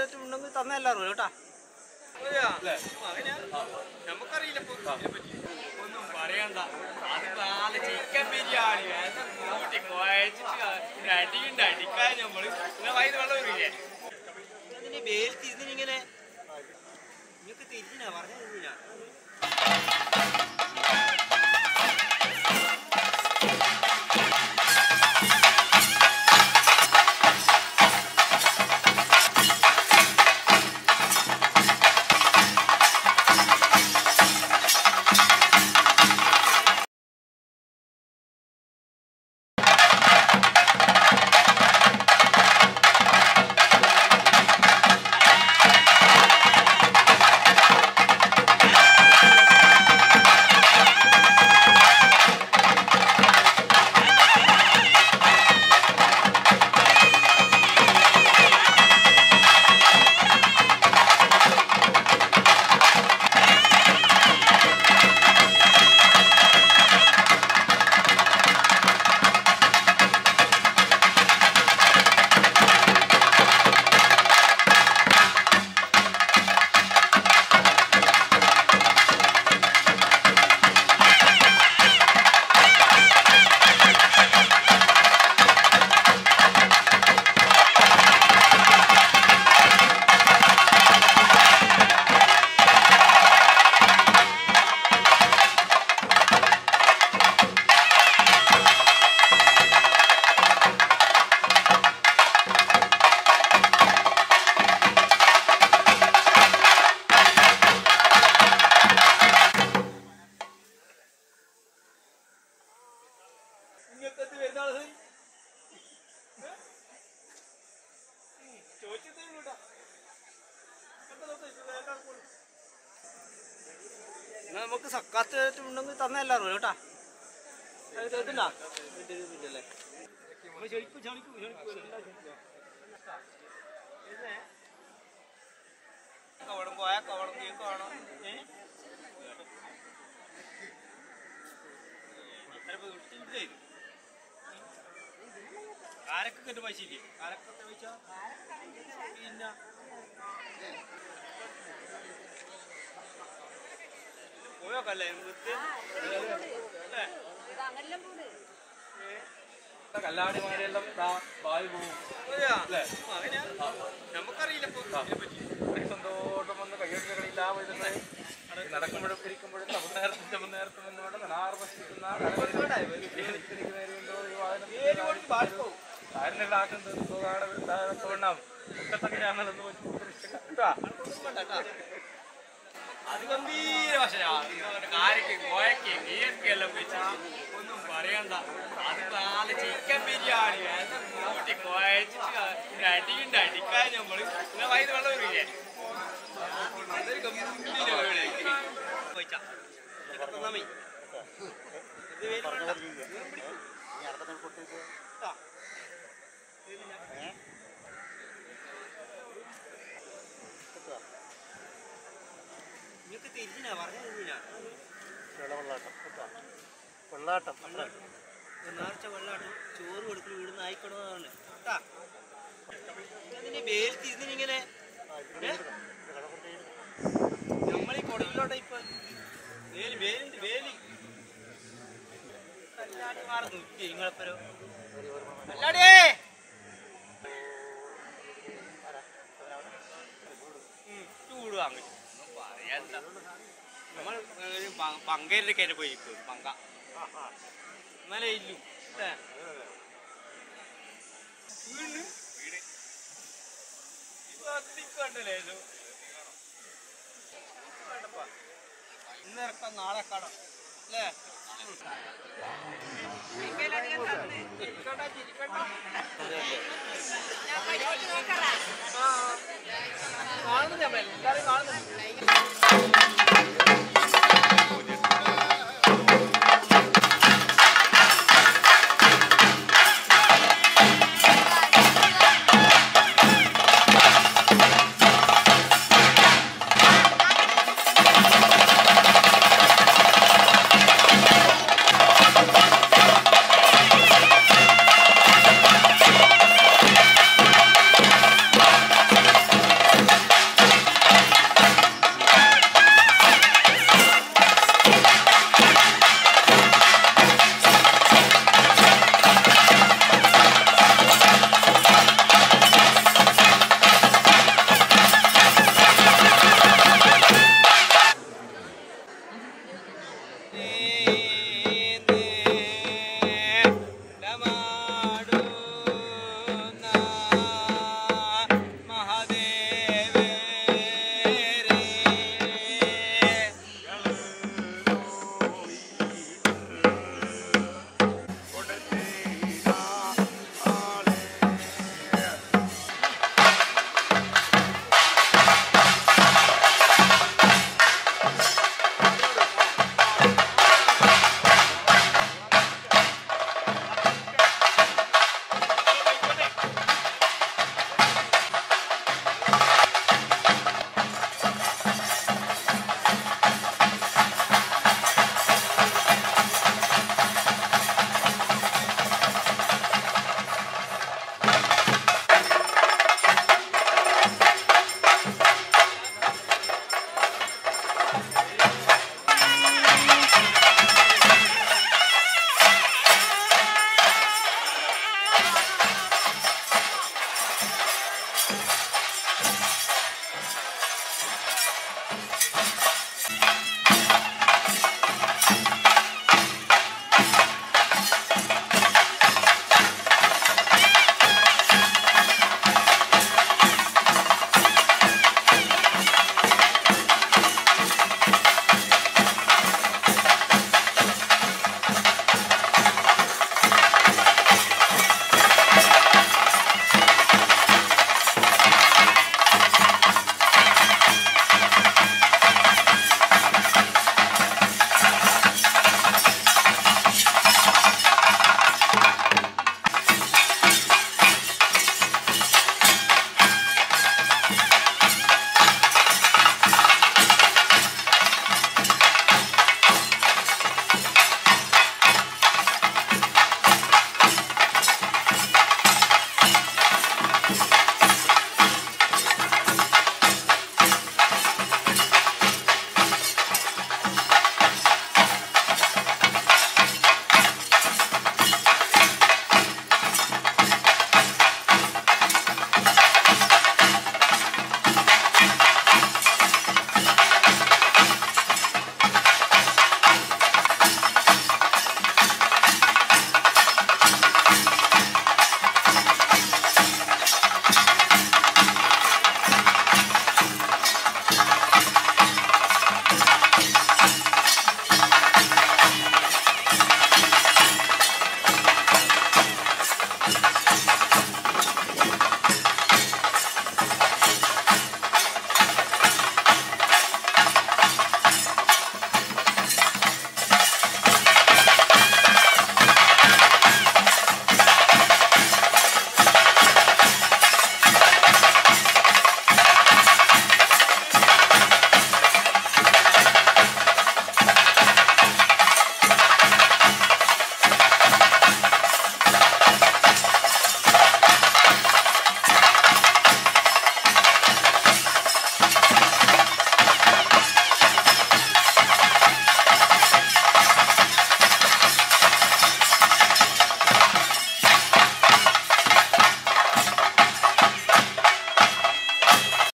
ഉണ്ടെങ്കിൽ തന്നെല്ലാറും കേട്ടാ. നമുക്കറിയില്ല ഒന്നും പറയണ്ട. അത് നാല് ചിക്കൻ ബിരിയാണി കൂട്ടി കുഴച്ചിട്ട് അടിയുണ്ട്. അടിക്കാൻ നമ്മള് വൈദ്യുതി വെള്ളം വരില്ലേ അതിന് വേൽത്തി ഇതിനിങ്ങനെ നിങ്ങൾക്ക് തിരിഞ്ഞാ പറഞ്ഞ തിരിഞ്ഞാ നമുക്ക് സക്കാത്ത് ഉണ്ടെങ്കിൽ തന്നെല്ലാറും കേട്ടാ. കേട്ടില്ല കവടം പോയാ കവടം കേക്ക് വേണം. കാരക്കൊക്കെ പൈസ ഇല്ലേ? കാരക്കൊക്കെ പൈസ പിന്നെ പോയോക്കല്ലേ കല്ലാടിമാരെല്ലാം വായു പോകും. നമുക്കറിയില്ല സന്തോഷം വന്ന് കയ്യൊഴികളില്ല നടക്കുമ്പോഴും ഇരിക്കുമ്പോഴും നേരത്തെ നിന്നുകൊണ്ട് നെടാർവശിക്കുന്ന ആക്കുന്നത് സുഖാണ് മുക്കത്തൊക്കെ ഞാനതൊന്ന് അത് ഗംഭീര ഭക്ഷണമാണ്. കാരക്ക് കോയക്ക് ഗീർക്കെല്ലാം വെച്ച് ഒന്നും പറയണ്ട. അത് നാല് ചിക്കൻ ബിരിയാണി കൂട്ടി കുഴച്ചിട്ട് അടിയുണ്ട്. അടിക്കാൻ നമ്മള് വൈദ്യുതി വെള്ളം വരില്ലേ അതൊരു ഗംഭീര കഴിച്ചാ തന്നാ നിങ്ങൾക്ക് തിരിഞ്ഞാ പറഞ്ഞ തിരിഞ്ഞാ വെള്ളാട്ടം നേർച്ച വെള്ളാട്ടം ചോറ് കൊടുക്കൽ വീടുന്ന് ആയിക്കൊടുന്നതാണ് കേട്ടാ. അതിന് വേൽത്തി ഇതിനിങ്ങനെ നമ്മളീ കൊടകിലോട്ടെ ഇപ്പൊ വേലി വേലിണ്ട് വേലി കല്ലാടി മാറി നോക്കി നിങ്ങളെപ്പരോ കല്ലാടിയേ ചൂട് വാങ്ങി പറയാ. നമ്മൾ പങ്കേരുടെ കയറി പോയിരിക്കും പങ്ക എന്നാലേ ഇല്ലു കണ്ടല്ലോ ഇന്നിറക്കാം നാളെ കടം അല്ലേ? കാണുന്നു എല്ലാരും കാണുന്നു.